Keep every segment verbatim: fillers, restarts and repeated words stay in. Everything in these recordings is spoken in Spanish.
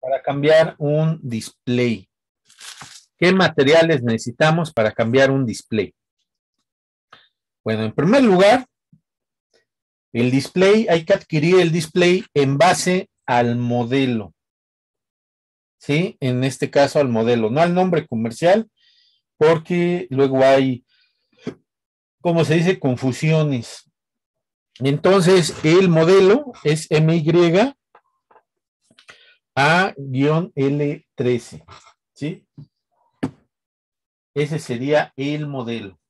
para cambiar un display. ¿Qué materiales necesitamos para cambiar un display? Bueno, en primer lugar, el display, hay que adquirir el display en base al modelo. ¿Sí? En este caso al modelo, no al nombre comercial, porque luego hay, como se dice, confusiones. Entonces, el modelo es M Y A L trece, ¿sí? Ese sería el modelo.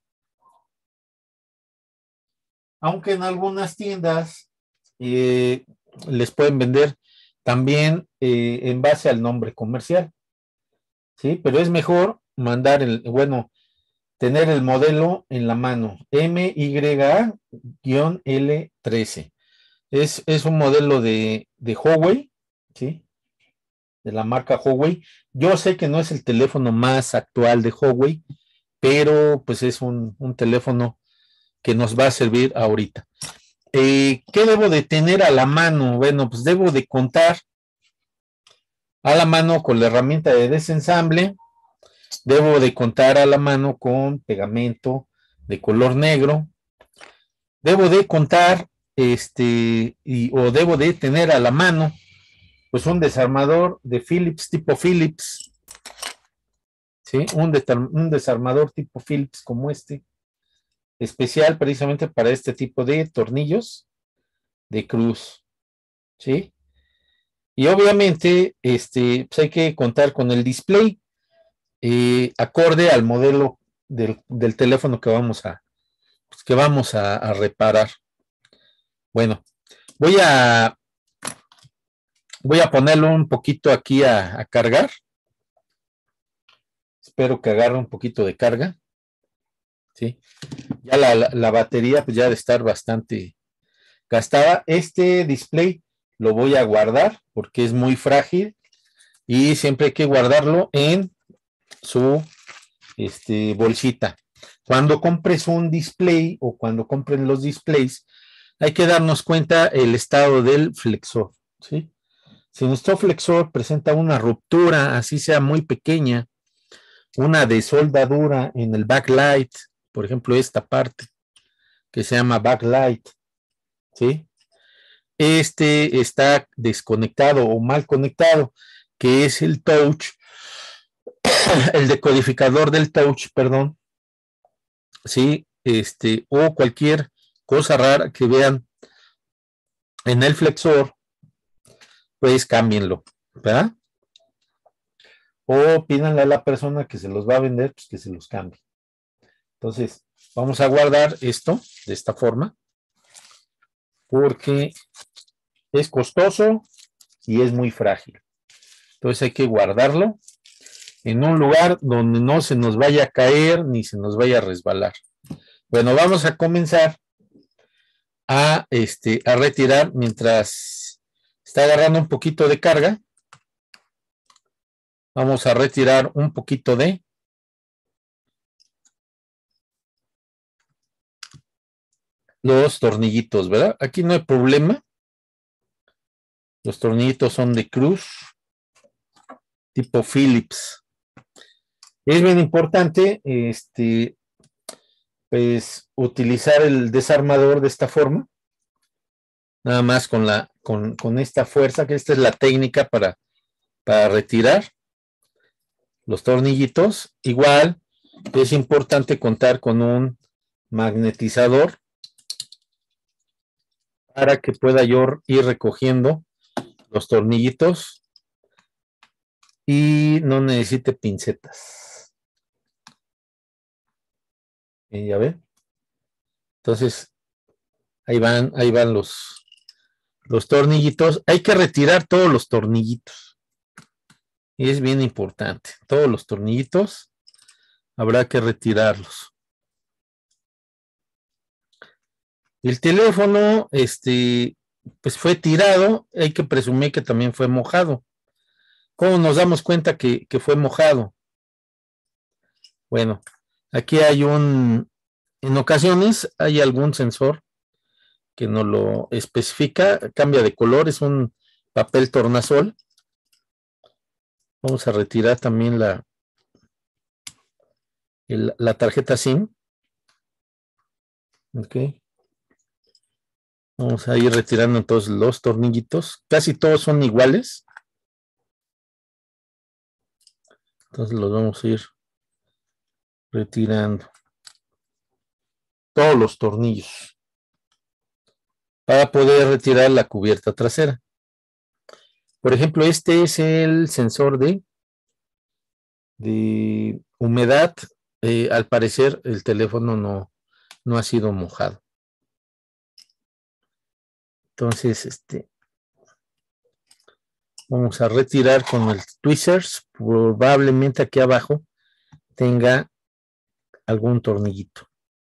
Aunque en algunas tiendas eh, les pueden vender también eh, en base al nombre comercial, ¿sí? Pero es mejor mandar el, bueno, tener el modelo en la mano, M Y A L trece. Es, es un modelo de, de Huawei, ¿sí? De la marca Huawei. Yo sé que no es el teléfono más actual de Huawei, pero pues es un, un teléfono que nos va a servir ahorita. Eh, ¿Qué debo de tener a la mano? Bueno, pues debo de contar a la mano con la herramienta de desensamble, debo de contar a la mano con pegamento de color negro, debo de contar este, y, o debo de tener a la mano pues un desarmador de Philips, tipo Philips, ¿sí? Un, un desarmador tipo Philips como este, especial precisamente para este tipo de tornillos de cruz, ¿sí? Y obviamente este, pues hay que contar con el display eh, acorde al modelo del, del teléfono que vamos a, pues, que vamos a, a reparar. Bueno, voy a voy a ponerlo un poquito aquí a, a cargar. Espero que agarre un poquito de carga. ¿Sí? Ya la, la, la batería pues ya debe estar bastante gastada. Este display lo voy a guardar porque es muy frágil y siempre hay que guardarlo en su este, bolsita. Cuando compres un display o cuando compren los displays, hay que darnos cuenta el estado del flexor, ¿sí? Si nuestro flexor presenta una ruptura, así sea muy pequeña, una desoldadura en el backlight, por ejemplo, esta parte que se llama backlight, ¿sí? Este está desconectado o mal conectado, que es el touch, el decodificador del touch, perdón, ¿sí? Este, o cualquier cosa rara que vean en el flexor, pues cámbienlo, ¿verdad? O pídanle a la persona que se los va a vender, pues que se los cambie. Entonces, vamos a guardar esto de esta forma, porque es costoso y es muy frágil. Entonces hay que guardarlo en un lugar donde no se nos vaya a caer ni se nos vaya a resbalar. Bueno, vamos a comenzar a, este, a retirar mientras está agarrando un poquito de carga. Vamos a retirar un poquito de los tornillitos, ¿verdad? Aquí no hay problema. Los tornillitos son de cruz, tipo Philips. Es bien importante, este, pues, utilizar el desarmador de esta forma. Nada más con, la, con, con esta fuerza, que esta es la técnica para, para retirar los tornillitos. Igual es importante contar con un magnetizador para que pueda yo ir recogiendo los tornillitos y no necesite pincetas. ¿Y ya ven? Entonces, ahí van, ahí van los, los tornillitos. Hay que retirar todos los tornillitos. Y es bien importante. Todos los tornillitos habrá que retirarlos. El teléfono, este, pues fue tirado. Hay que presumir que también fue mojado. ¿Cómo nos damos cuenta que, que fue mojado? Bueno, aquí hay un, en ocasiones hay algún sensor que nos lo especifica, cambia de color, es un papel tornasol. Vamos a retirar también la, el, la tarjeta SIM. Ok. Vamos a ir retirando entonces los tornillitos. Casi todos son iguales. Entonces los vamos a ir retirando. Todos los tornillos. Para poder retirar la cubierta trasera. Por ejemplo, este es el sensor de, de humedad. Eh, al parecer el teléfono no, no ha sido mojado. Entonces, este, vamos a retirar con el tweezers. Probablemente aquí abajo tenga algún tornillito.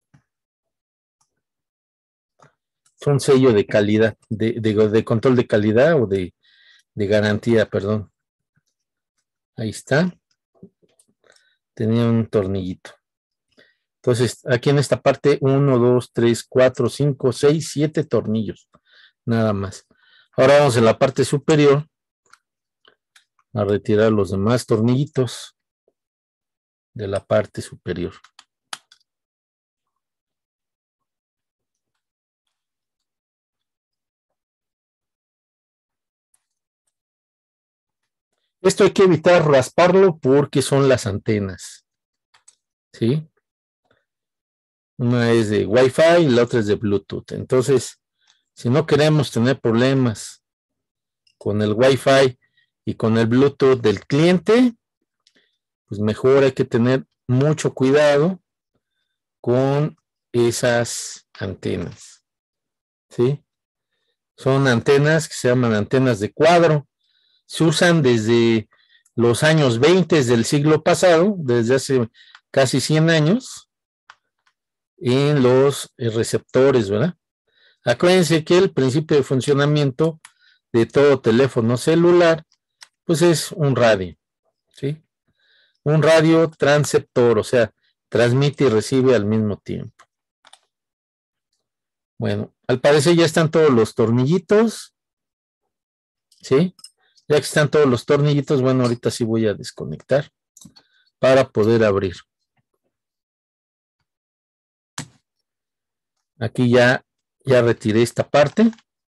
Es un sello de calidad, de, de, de control de calidad o de, de garantía, perdón. Ahí está. Tenía un tornillito. Entonces, aquí en esta parte, uno, dos, tres, cuatro, cinco, seis, siete tornillos. Nada más. Ahora vamos en la parte superior a retirar los demás tornillitos de la parte superior. Esto hay que evitar rasparlo porque son las antenas. ¿Sí? Una es de Wi-Fi y la otra es de Bluetooth. Entonces, si no queremos tener problemas con el Wi-Fi y con el Bluetooth del cliente, pues mejor hay que tener mucho cuidado con esas antenas. ¿Sí? Son antenas que se llaman antenas de cuadro. Se usan desde los años veinte del siglo pasado, desde hace casi cien años, en los receptores, ¿verdad? Acuérdense que el principio de funcionamiento de todo teléfono celular, pues es un radio, ¿sí? Un radio transceptor, o sea, transmite y recibe al mismo tiempo. Bueno, al parecer ya están todos los tornillitos, ¿sí? Ya que están todos los tornillitos, bueno, ahorita sí voy a desconectar para poder abrir. Aquí ya, ya retiré esta parte.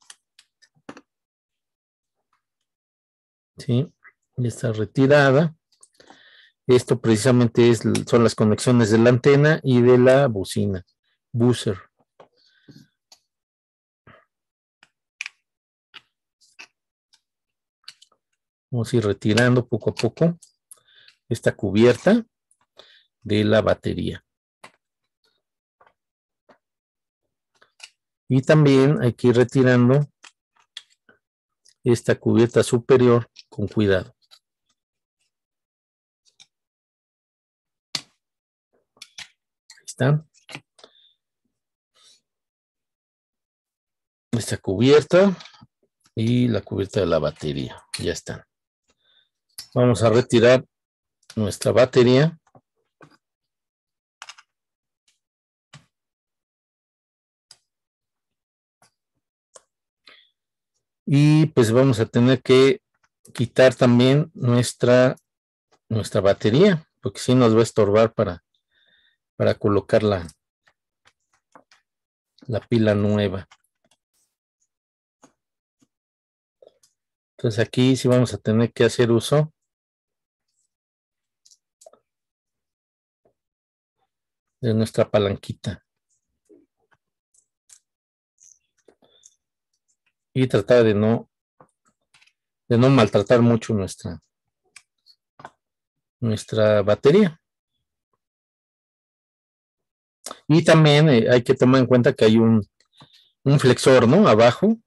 ¿Sí? Ya está retirada. Esto precisamente es, son las conexiones de la antena y de la bocina. Buzzer. Vamos a ir retirando poco a poco esta cubierta de la batería. Y también hay que ir retirando esta cubierta superior con cuidado. Ahí está. Esta cubierta y la cubierta de la batería. Ya están. Vamos a retirar nuestra batería. Y pues vamos a tener que quitar también nuestra, nuestra batería, porque si nos va a estorbar para, para colocar la, la pila nueva. Entonces aquí sí vamos a tener que hacer uso de nuestra palanquita. Y tratar de no, de no maltratar mucho nuestra, nuestra batería. Y también eh, hay que tomar en cuenta que hay un, un flexor, ¿no? Abajo.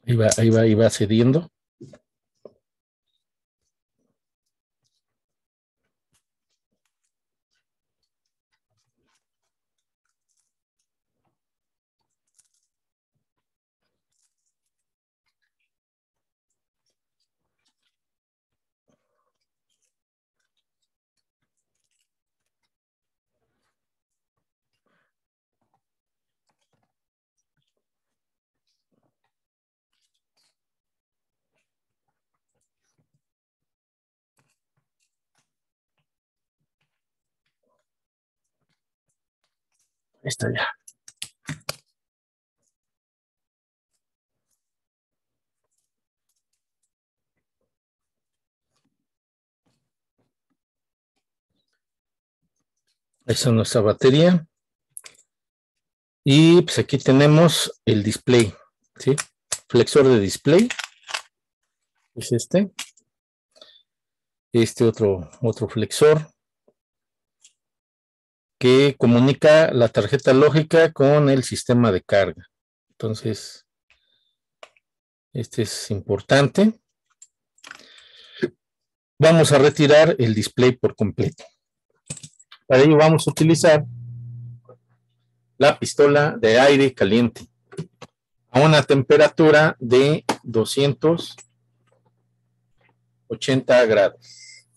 Ahí va, ahí va, ahí va cediendo. Ahí está ya. Esa es nuestra batería. Y pues aquí tenemos el display, ¿sí? Flexor de display. Es este. Este otro, otro flexor que comunica la tarjeta lógica con el sistema de carga. Entonces, este es importante. Vamos a retirar el display por completo. Para ello vamos a utilizar la pistola de aire caliente a una temperatura de doscientos ochenta grados.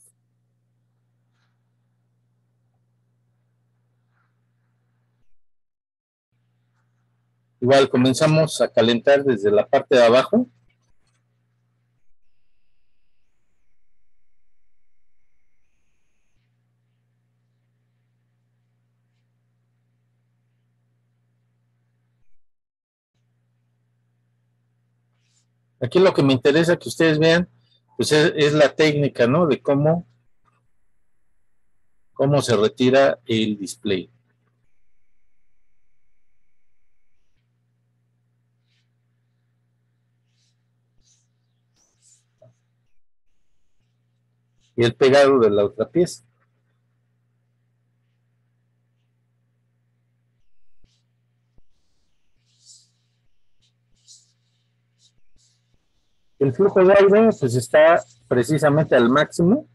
Igual comenzamos a calentar desde la parte de abajo. Aquí lo que me interesa que ustedes vean, pues es, es la técnica, ¿no? De cómo, cómo se retira el display. Y el pegado de la otra pieza. El flujo de aire pues está precisamente al máximo.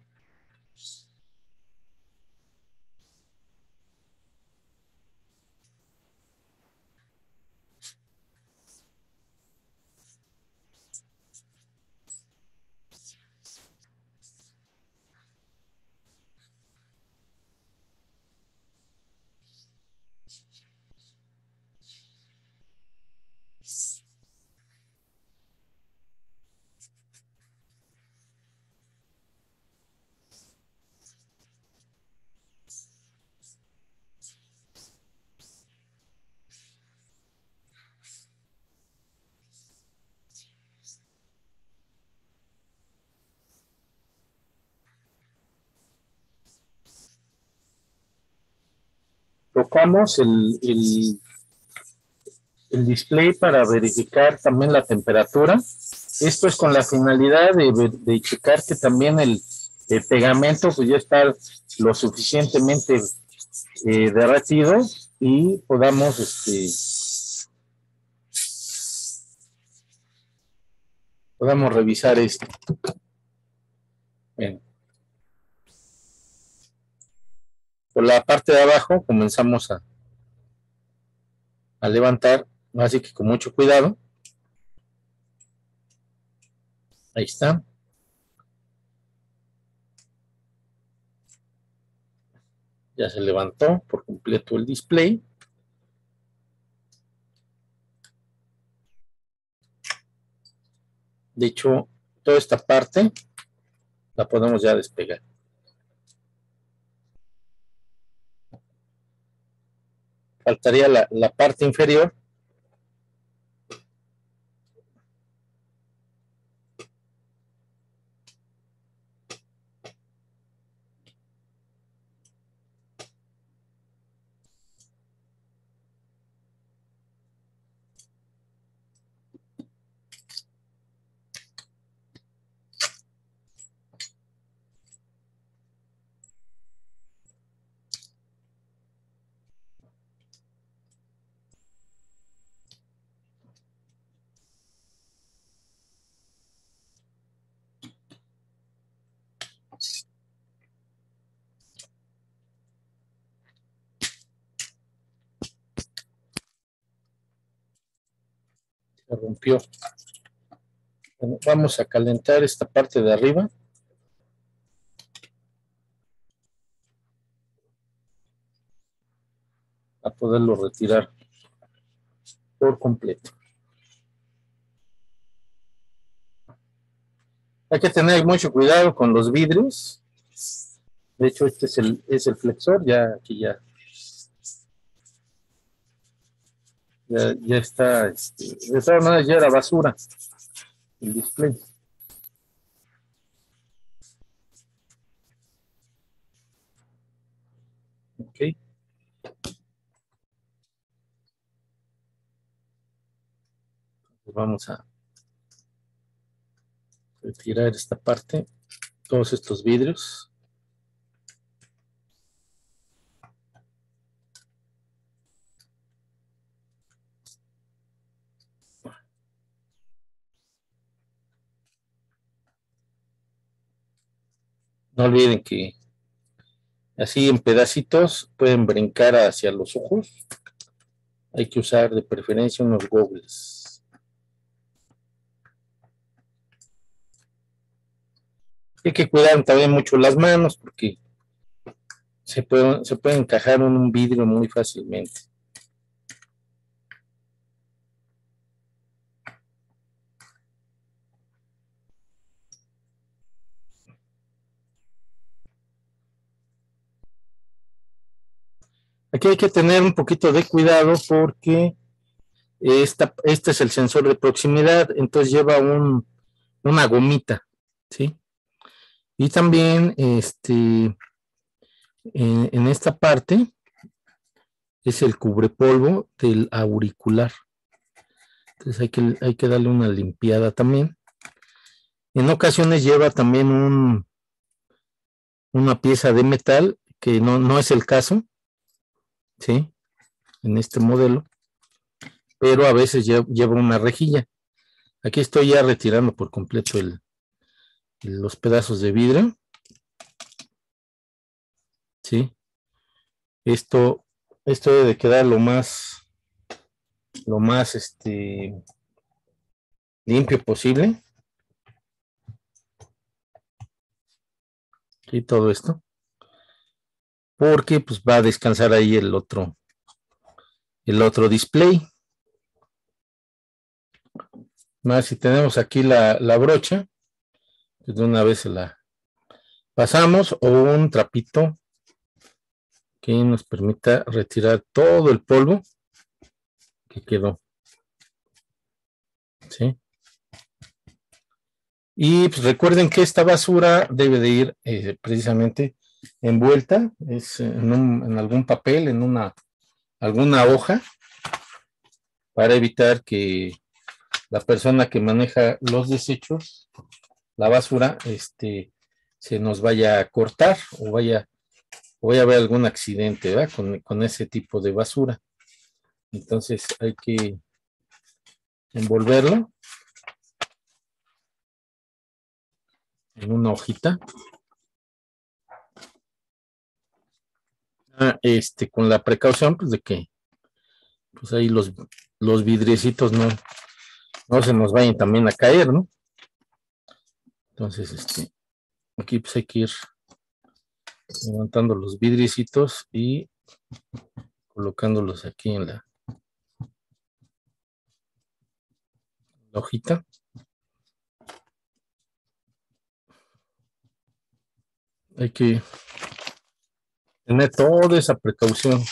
Tocamos el, el, el display para verificar también la temperatura. Esto es con la finalidad de, de checar que también el, el pegamento pues ya está lo suficientemente eh, derretido y podamos este, podamos revisar esto. Bien. Por la parte de abajo comenzamos a, a levantar, así que con mucho cuidado. Ahí está. Ya se levantó por completo el display. De hecho, toda esta parte la podemos ya despegar. Faltaría la, la parte inferior. Se rompió. Bueno, vamos a calentar esta parte de arriba. A poderlo retirar por completo. Hay que tener mucho cuidado con los vidrios. De hecho, este es el, es el flexor, ya aquí ya, ya, ya está, este, de todas maneras ya era basura el display. Ok. Pues vamos a retirar esta parte, todos estos vidrios. No olviden que así en pedacitos pueden brincar hacia los ojos. Hay que usar de preferencia unos goggles. Hay que cuidar también mucho las manos porque se puede, se puede encajar en un vidrio muy fácilmente. Aquí hay que tener un poquito de cuidado porque esta, este es el sensor de proximidad, entonces lleva un, una gomita, ¿sí? Y también este, en, en esta parte es el cubrepolvo del auricular. Entonces hay que, hay que darle una limpiada también. En ocasiones lleva también un, una pieza de metal, que no, no es el caso, ¿sí? En este modelo, pero a veces lleva una rejilla. Aquí estoy ya retirando por completo el, los pedazos de vidrio, ¿sí? Esto, esto debe quedar lo más, lo más este, limpio posible. Y todo esto, porque pues va a descansar ahí el otro, el otro display. Más si tenemos aquí la, la brocha, pues de una vez se la pasamos, o un trapito que nos permita retirar todo el polvo que quedó, ¿sí? Y pues recuerden que esta basura debe de ir eh, precisamente envuelta, es en, un, en algún papel, en una alguna hoja, para evitar que la persona que maneja los desechos, la basura, este, se nos vaya a cortar o vaya, o vaya a haber algún accidente, ¿verdad? Con, con ese tipo de basura. Entonces hay que envolverlo en una hojita. Ah, este, con la precaución pues, de que pues ahí los, los vidriecitos no, no se nos vayan también a caer, ¿no? Entonces, este, aquí pues hay que ir levantando los vidriecitos y colocándolos aquí en la, la hojita. Hay que tener toda esa precaución.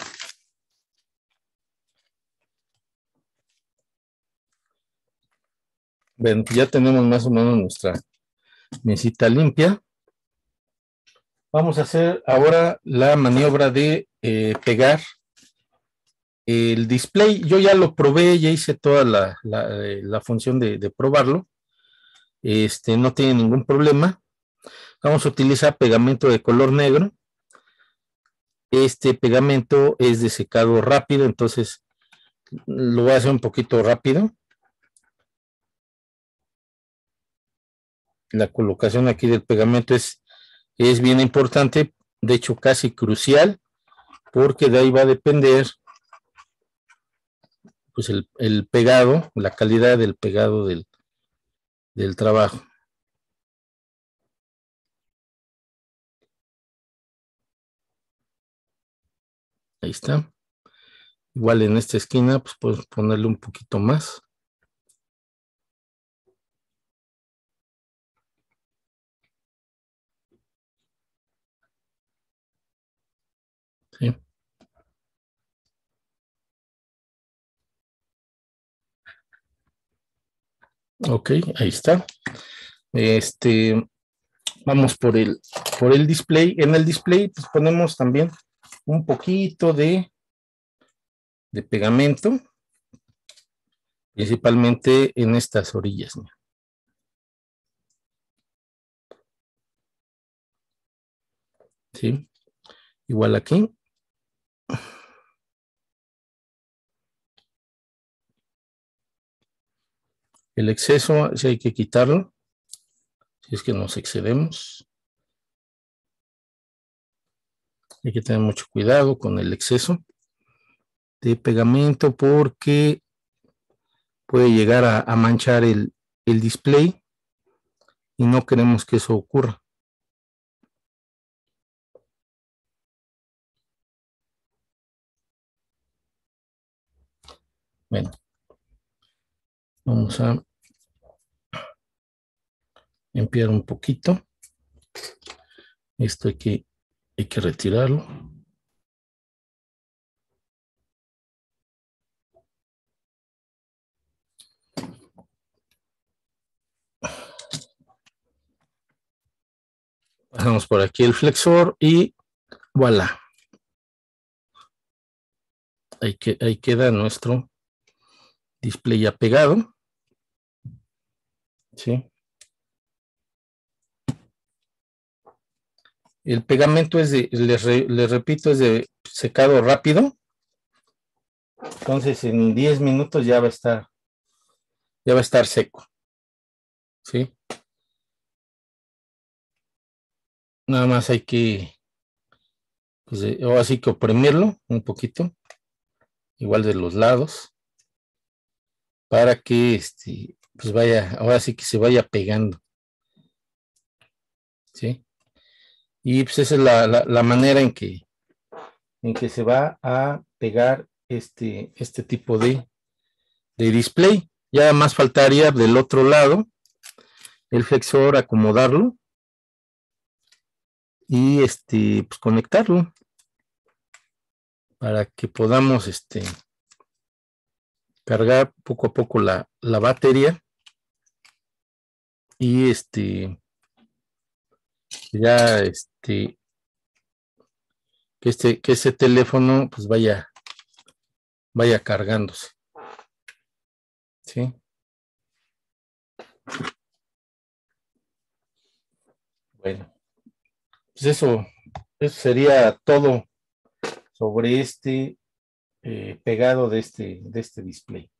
Bueno, ya tenemos más o menos nuestra mesita limpia. Vamos a hacer ahora la maniobra de eh, pegar el display. Yo ya lo probé, ya hice toda la, la, la función de, de probarlo. Este, no tiene ningún problema. Vamos a utilizar pegamento de color negro. Este pegamento es de secado rápido, entonces lo voy a hacer un poquito rápido. La colocación aquí del pegamento es, es bien importante, de hecho casi crucial, porque de ahí va a depender pues el, el pegado, la calidad del pegado del, del trabajo. Ahí está. Igual en esta esquina, pues puedes ponerle un poquito más. ¿Sí? Ok, ahí está. Este, vamos por el, por el display. En el display, pues ponemos también un poquito de, de pegamento, principalmente en estas orillas. Mira. ¿Sí? Igual aquí. El exceso, sí hay que quitarlo, si es que nos excedemos. Hay que tener mucho cuidado con el exceso de pegamento porque puede llegar a, a manchar el, el display y no queremos que eso ocurra. Bueno, vamos a limpiar un poquito. Esto hay que, hay que retirarlo. Pasamos por aquí el flexor y voilà. Ahí, que, ahí queda nuestro display ya pegado. ¿Sí? El pegamento es de, les, re, les repito, es de secado rápido. Entonces en diez minutos ya va a estar, ya va a estar seco. ¿Sí? Nada más hay que, pues, o así que oprimirlo un poquito, igual de los lados, para que este, pues vaya, ahora sí que se vaya pegando. ¿Sí? Y pues esa es la, la, la manera en que, en que se va a pegar este, este tipo de, de display. Ya más faltaría del otro lado el flexor, acomodarlo y este, pues conectarlo para que podamos este, cargar poco a poco la, la batería y este ya este que este que ese teléfono pues vaya vaya cargándose. ¿Sí? Bueno, pues eso, eso sería todo sobre este eh, pegado de este de este display.